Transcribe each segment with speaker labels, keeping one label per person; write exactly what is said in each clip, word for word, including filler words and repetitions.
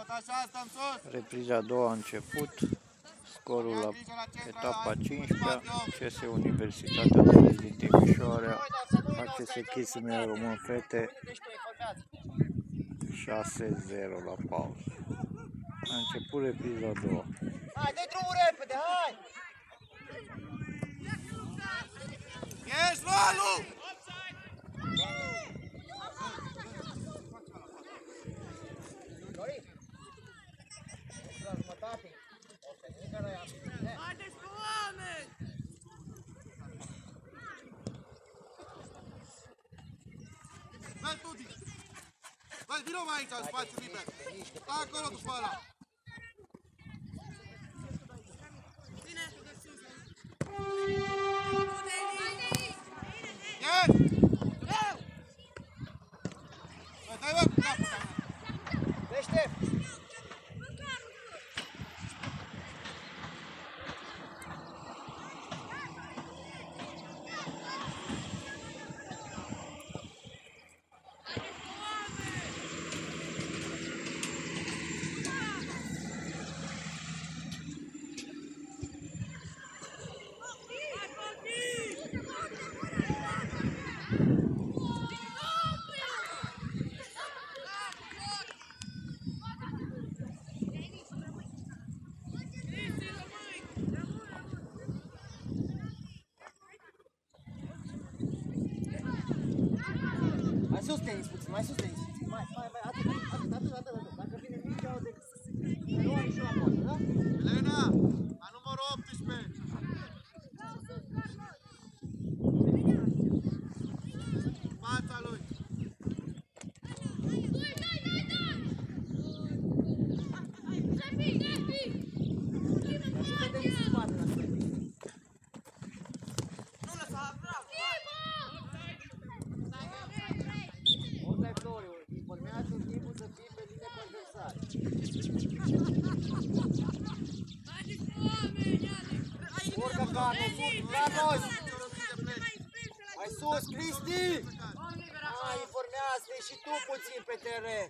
Speaker 1: Repriza a doua a început. Scorul la etapa cincisprezecea, C S Universitatea de din Timișoara, A C S Chisme Român Fete, șase zero la pauză. A început repriza a doua.
Speaker 2: Hai, dă-i drumul repede, hai!
Speaker 3: Ești, Valu!
Speaker 4: Haideți pe oameni!
Speaker 3: Dă-i, Tudi! Dă-i, vină mai aici, în spațiu liber! Sta acolo după ăla! Yes! Dai, bă, cu capul ta!
Speaker 2: Deștept! Mai sus tenis puțin, mai sus tenis puțin, mai, mai, mai, atât, atât, atât, atât, atât. Dacă vine mingea, o de să luăm și la poartă, da?
Speaker 3: Elena, la numărul optsprezece. Fața lui.
Speaker 2: Ajută tenis în spate, la spate.
Speaker 4: Nu lăsa, bravo!
Speaker 2: Ăsta-i Floriu, informează în timpul să fii pe linia cu adversari.
Speaker 4: Haideți pe oameni, Alex!
Speaker 2: Urcă Carlos, Carlos! Mai sus, Cristi! Hai, informează-te și tu puțin pe teren.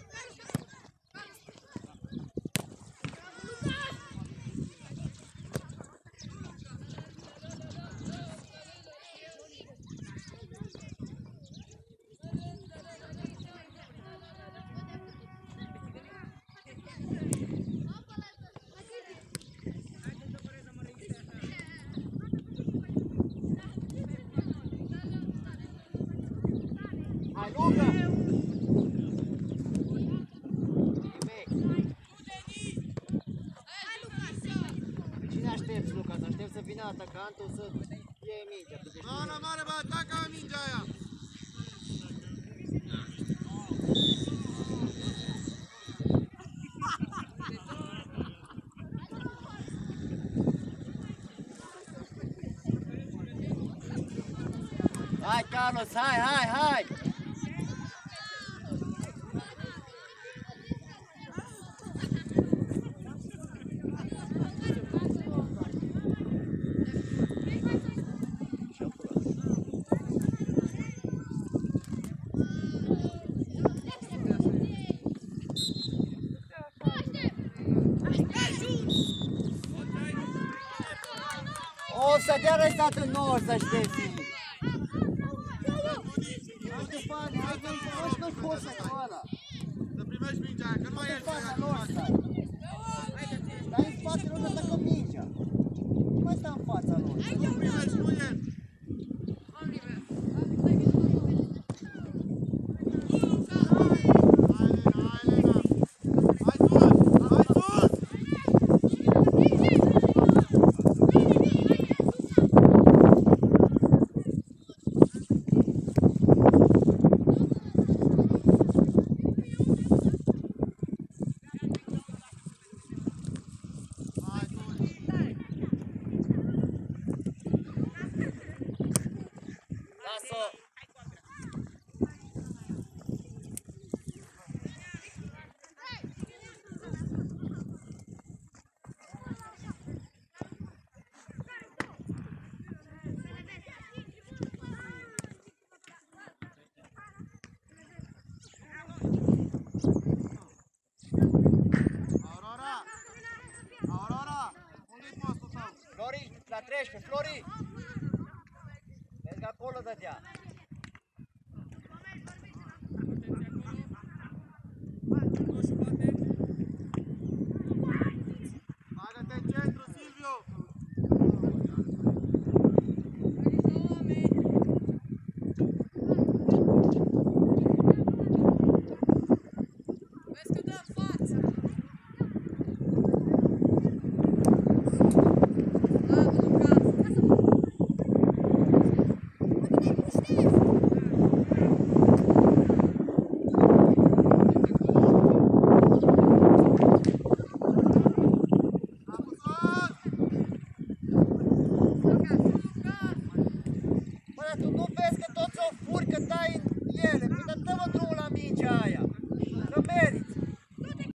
Speaker 2: Hai, lungă! Cine aștepți, Lucas? Aștept să vină atacantul să fie mingea.
Speaker 3: Zona mare, bă, atacă mingea aia!
Speaker 2: Hai, Carlos, hai, hai, hai! O să dea restat în nouă, să știi! Nu poți să ăla!
Speaker 3: Să primești mingea aia, că nu mai ești aia, nu mai
Speaker 2: Stai în spate, nu atacă mingea! Nu mai sta în fața lor!
Speaker 3: Nu primești, nu ești!
Speaker 2: treisprezece, Flori! Merg acolo, dădea!
Speaker 3: Bagă-te în centru, Silviu!
Speaker 4: Vezi că dă față! Bravo, Luca!
Speaker 2: Bă, dar tu nu vezi că toți o furi, că dai în ele,